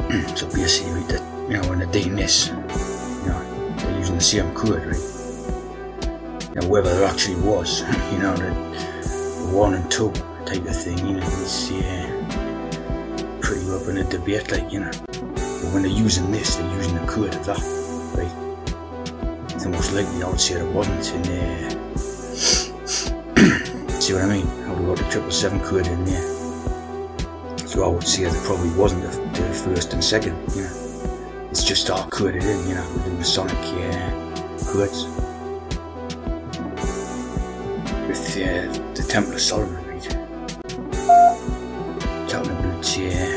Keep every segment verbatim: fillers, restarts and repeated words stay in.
So basically, the, you know, when they're doing this, you know, they're using the same code, right? Now, whether there actually was, you know, the, the one and two type of thing, you know, it's yeah, pretty up in a debate, like, you know. But when they're using this, they're using the code of that, right? So most likely, I would say there wasn't in there. See what I mean? I would have got the triple seven code in there. So I would say there probably wasn't the, the first and second, you know. It's just all coded in, you know, with the Masonic uh, codes. With uh, the Temple of Solomon, right? Talking about, yeah.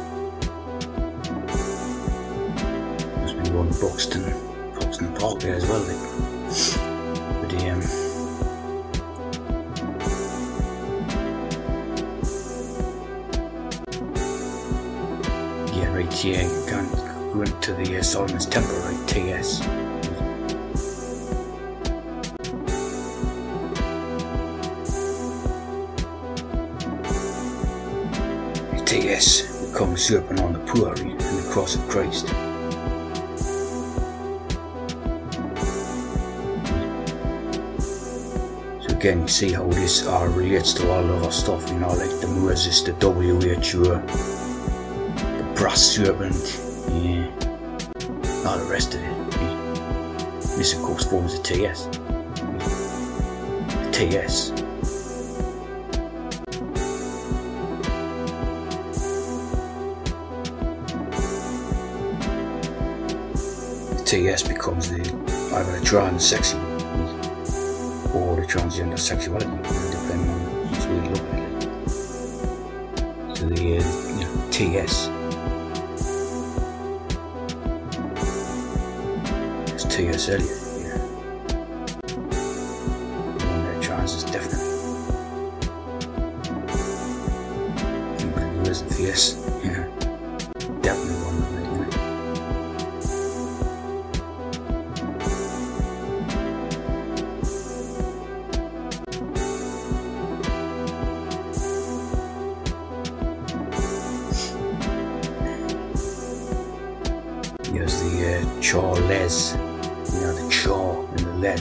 Must be one Buxton, Buxton Park there as well, like. But, um, yeah, right here, you can't go into the uh, Solomon's Temple, right? T S. T S becomes serpent on the poor and the cross of Christ. So again, you see how this uh, relates to all of our stuff, you know, like the Moses, the W H O, the brass serpent, yeah, all the rest of it. This of course forms a T S. The T S. T S becomes the either the transsexual or the transgender sexuality, depending on which way you look at it. So the uh, you know, T S. It's T S Eliot, yeah. The one that trans is definitely. But there isn't the S, yeah. Definitely one of them, you know. Here's the uh, Charles, you know, the Char and the Les.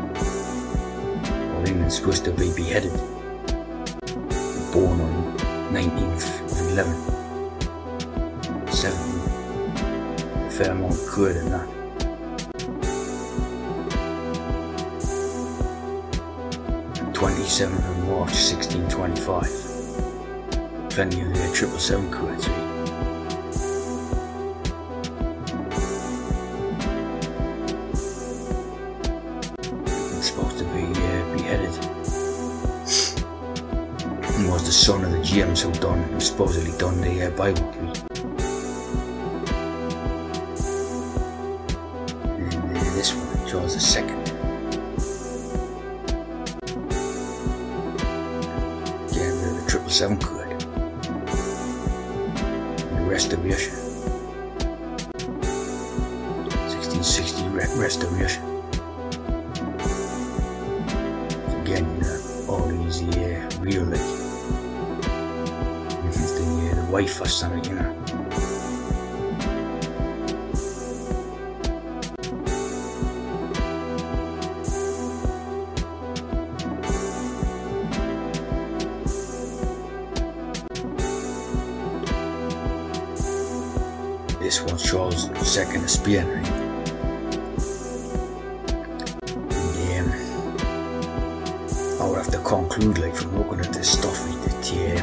Orleans supposed to be beheaded, born on nineteenth of eleven, seven, Fairmont Court and that. twenty-seventh of March sixteen twenty-five. Plenty of the triple seven courts, right? Supposed to be uh, beheaded. He was the son of the James who done, who supposedly done the uh, Bible. And uh, this one, Charles the Second. Again, the, the triple seven code. And the Restoration. sixteen sixty re Restoration. Again, you know, all these uh, real, like, the, uh, the wife or something, you know. This was Charles the Second of Spain, right? I would have to conclude, like, from looking at this stuff, like, that yeah,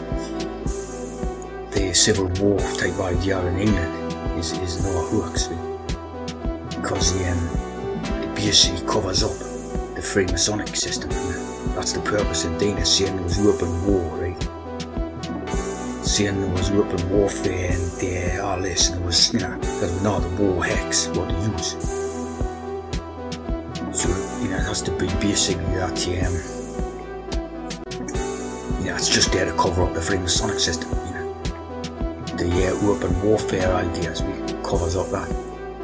the civil war type idea in England is, is no hoax, right? Because um, it basically covers up the Freemasonic system, you know? That's the purpose of doing it, saying there was open war, right? Saying there was open warfare and uh, all this, and it was, you know, because we know the war hex, what to use. So, you know, it has to be basically that, um, you know, it's just there to cover up the Freemasonic system, you know. The uh, open warfare ideas, we covers up that.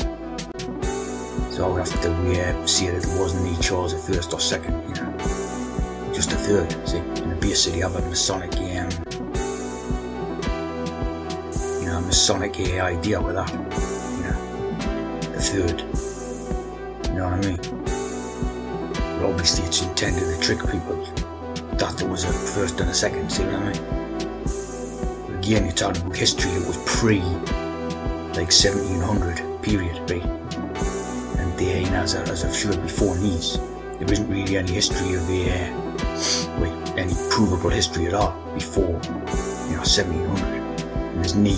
So I would have to uh, say that it wasn't the Charles the First or Second, you know, just the third, see, and basically have a Masonic, um, you know what I Masonic idea with that, you know, the third, you know what I mean? But obviously it's intended to trick people that there was a first and a second, see what I mean? Again, you're talking about history that was pre, like seventeen hundred period, right? And there, you know, as, I, as I've showed before in these, there isn't really any history of the, uh, wait, any provable history at all before, you know, seventeen hundred. And there's no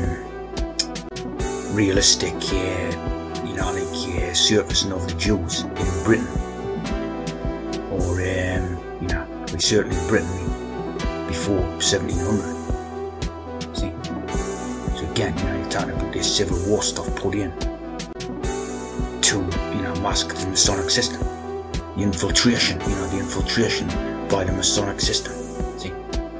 um, realistic, uh, you know, like uh, surfacing of the Jews in Britain, or um, you know, we certainly in Britain before seventeen hundred. See, so again, you know, you're talking about this Civil War stuff put in to, you know, mask the Masonic system, the infiltration, you know, the infiltration by the Masonic system. See,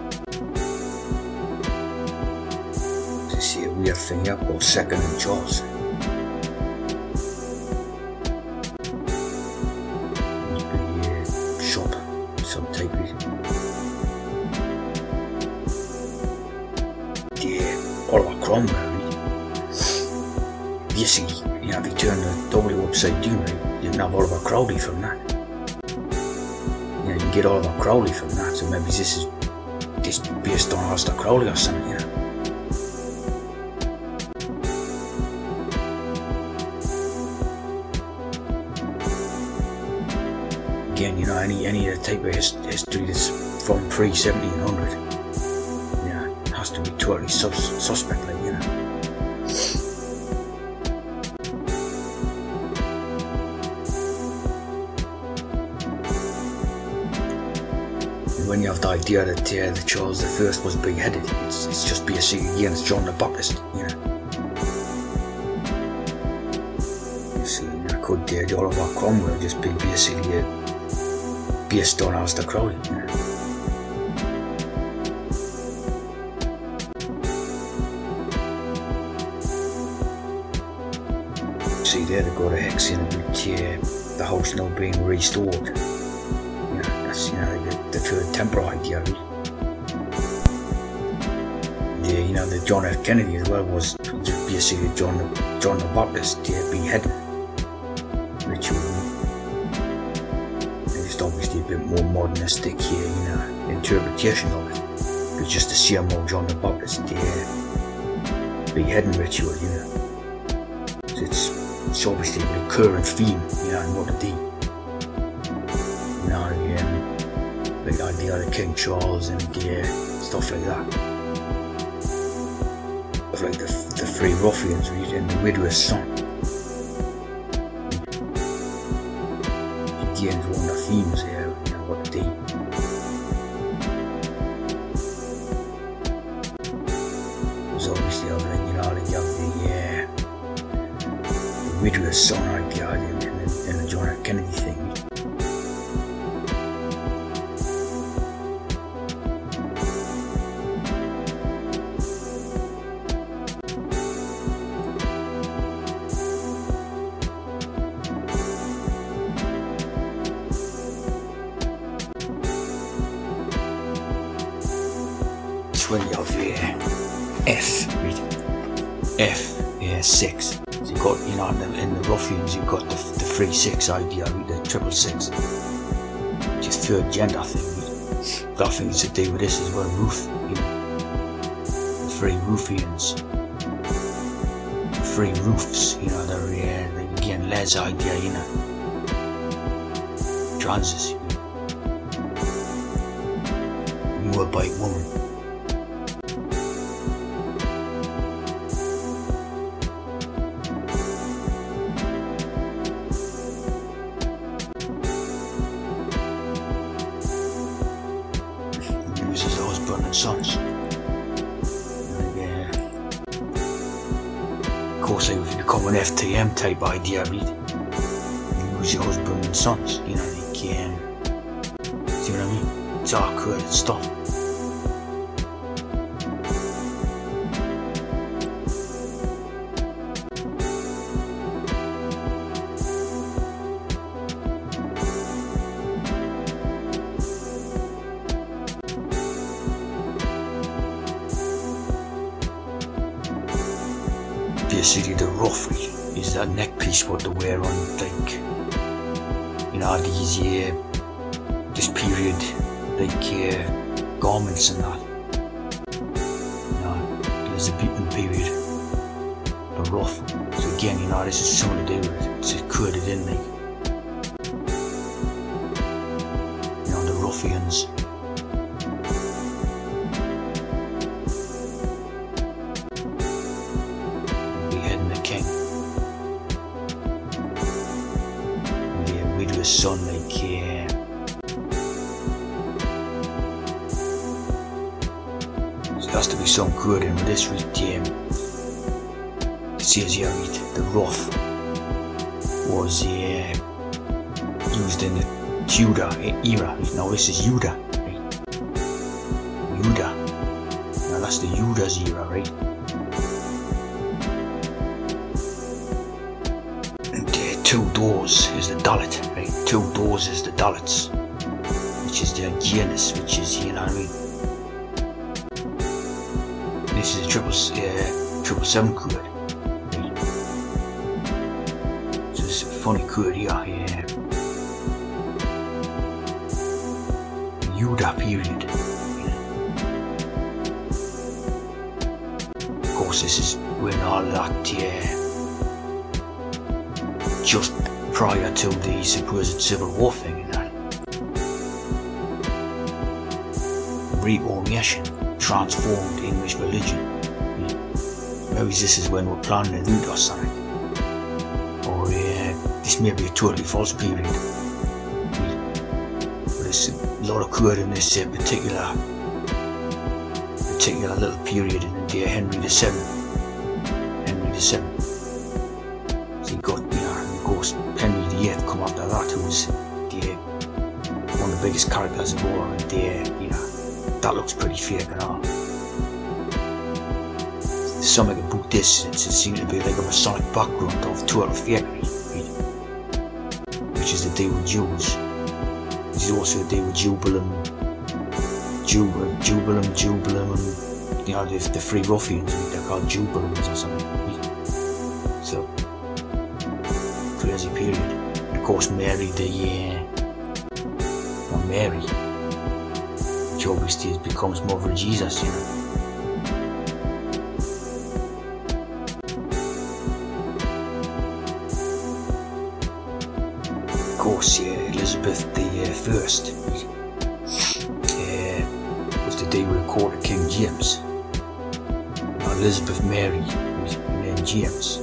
you see a weird thing here called Second and Charles. Must be a shop, some type of. Yeah, Oliver Cromwell. Basically, you know, if you turn the W upside down, right, you can have Oliver Crowley from that. You know, you can get Oliver Crowley from that, so maybe this is this based on Aleister Crowley or something, you know. Again, you know, any any of the type of his, history that's from pre seventeen hundred, you know, has to be totally sus suspect, like, you know. When you have the idea that uh, the Charles the First was beheaded, it's, it's just basically against John the Baptist, you know. You see, you know, could uh, the Oliver Cromwell just be basically uh, based on Aleister Crowley, you know. See there, they got a hex in about uh, the house now being restored. You know, the, the third temporal idea. The, you know, the John F. Kennedy as well was just basically John the, John the Baptist uh, beheaded ritual. It's just obviously a bit more modernistic here, you know, interpretation of it. It's just the same old John the Baptist uh, beheading ritual, you know. So it's it's obviously a recurrent theme, you know, in what they do. You know, the, um, the idea of King Charles and uh, stuff like that. Stuff like the, the three ruffians and the widow's son. Again, one of the themes here, you know, what they do. There's obviously other, you know, like you have the, uh, the widow's son idea and the, and the John F. Kennedy thing. When you have uh, F, right? F, yeah, six. So you got, you know, in the, in the ruffians, you've got the, the three six idea, right? The triple six, which is third gender thing. Right? Got things to do with this as well. Roof, you know, the three ruffians, the three roofs, you know, they're uh, like, again Les idea, you know, transes, you know, Moabite woman. Sons. And, uh, of course, it would become an F T M type idea, right? You lose your husband and sons, you know, like, um, see what I mean? It's all coded stuff. basically the ruff is that neck piece what they wear on, like, you know, these uh, this period, like uh, garments and that. You know, the Elizabethan period, the ruff. So again, you know, this is something to do with it. It's coded in, like, you know, the ruffians. Son, like, uh, so there has to be some good in this read. Um, it says here, read, the ruff was uh, used in the Tudor era. Now this is Tudor, right? Tudor. Now that's the Tudor's era, right? And uh, two doors is the Dalit, right? Two doors is the Dalits, which is their genus, which is, you know what I mean. This is a triple uh, triple seven code. Right? So it's a funny code here. Yeah. Tudor period. Of course, this is when all that uh, just prior to the supposed Civil War thing and that. Reformation transformed English religion. Maybe this is when we're planning to do or something. Or uh, this may be a totally false period. But there's a lot of code in this uh, particular particular little period in the uh, Henry the Seventh. Henry the Seventh. So you got, you know, of course, Henry the Eighth come after that, who was the, one of the biggest characters of all, and the, you know, that looks pretty fake and all. There's something about this, it seems to be like a Masonic background of total fakery, which is the day with Jews. This is also the day with Jubileum, Jubileum, Jubileum, Jubileum, and, you know, the, the Free Ruffians, they're called Jubileums or something. So, crazy period. And of course, Mary the uh, well, Mary, which obviously becomes Mother of Jesus, you know. Of course, yeah, Elizabeth the uh, First uh, was the day we recorded King James. Now, Elizabeth Mary was named James.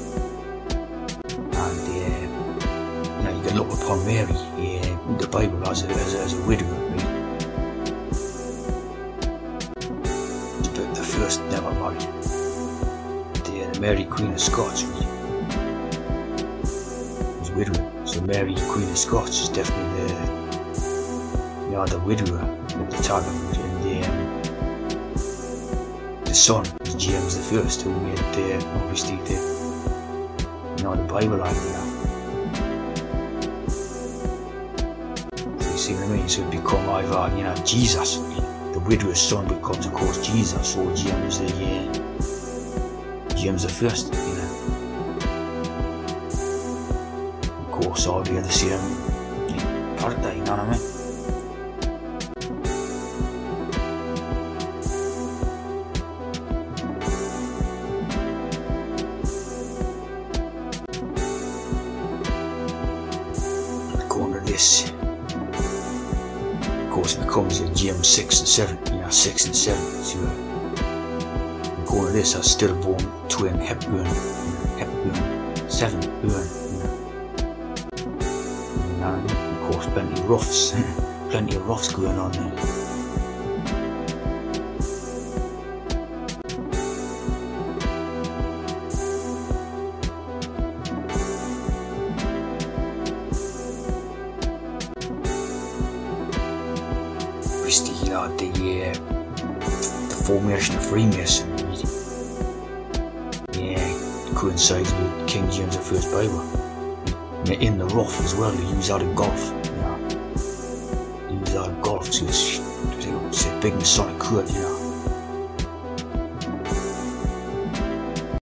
Look upon Mary uh, in the Bible as a, as a, as a widow, right? But the first never married. The, the Mary Queen of Scots right? was widowed. So Mary Queen of Scots is definitely the, you know, the widower of the target. And the, um, the son is James the First, who made the, obviously the, you know, the Bible idea. See what I mean? So it become either, you know, Jesus, the widower's son becomes, of course, Jesus, or James the uh, James the First, you know. Of course, all the other same character, you know what I mean? Going to this. Of course, it becomes a James six and seven, you know, six and seven. So, uh, going to this, a stillborn twin Hepburn, Hepburn, seven burn, you know. You know what I mean? Of course, plenty of roughs, plenty of roughs going on there. You know, the, uh, the formation of Freemasonry, yeah, coincides with King James the First Bible. In the rough as well, they use that in golf, you know. They use that in golf, so it's, it's a big Masonic code, you know.